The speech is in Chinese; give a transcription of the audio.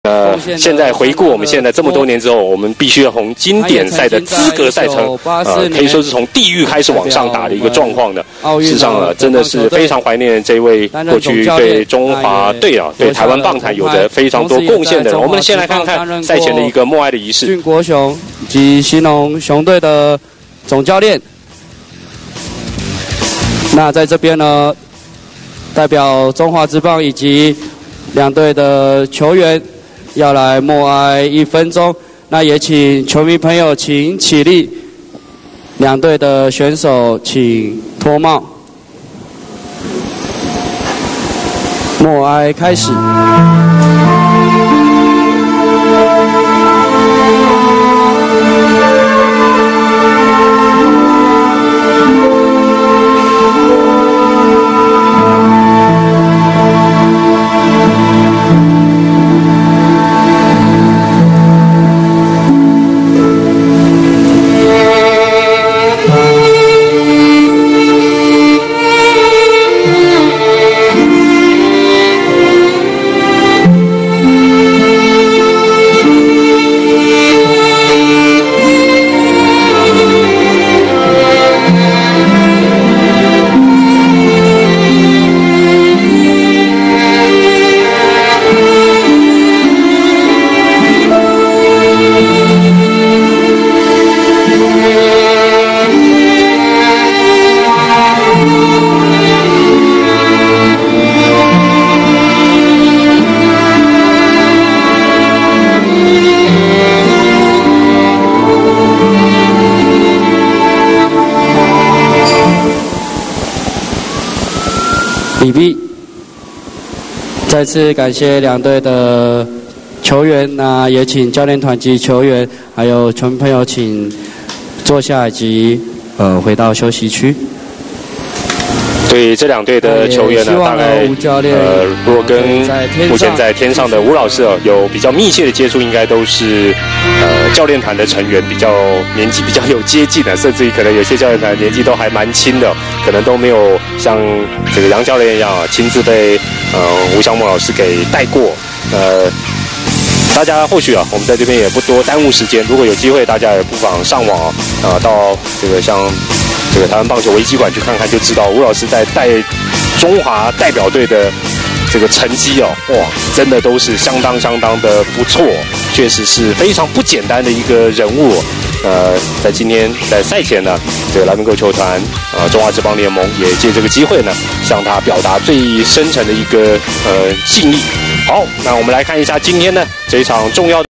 现在回顾我们现在这么多年之后，我们必须要从经典赛的资格赛程，可以说是从地狱开始往上打的一个状况的。事实上真的是非常怀念这位过去对中华队对台湾棒坛有着非常多贡献的人。我们先来看看赛前的一个默哀的仪式。 俊国雄及兴农熊队的总教练。那在这边呢，代表中华职棒以及两队的球员。要来默哀1分钟，那也请球迷朋友请起立，两队的选手请脱帽，默哀开始。比比，再次感谢两队的球员，那也请教练团及球员，还有球迷朋友，请坐下以及回到休息区。 对这两队的球员呢，大概如果跟目前在天上的吴老师有比较密切的接触，应该都是教练团的成员，年纪比较有接近的，甚至于可能有些教练团年纪都还蛮轻的，可能都没有像这个杨教练一样亲自被吴湘木老师给带过。大家或许我们在这边也不多耽误时间，如果有机会，大家也不妨上网到这个像这个台湾棒球维基馆去看看，就知道吴老师在带中华代表队的这个成绩哇，真的都是相当的不错，确实是非常不简单的一个人物。在今天在赛前呢，这个蓝明狗球团中华职棒联盟也借这个机会呢，向他表达最深沉的一个敬意。好，那我们来看一下今天呢这一场重要的。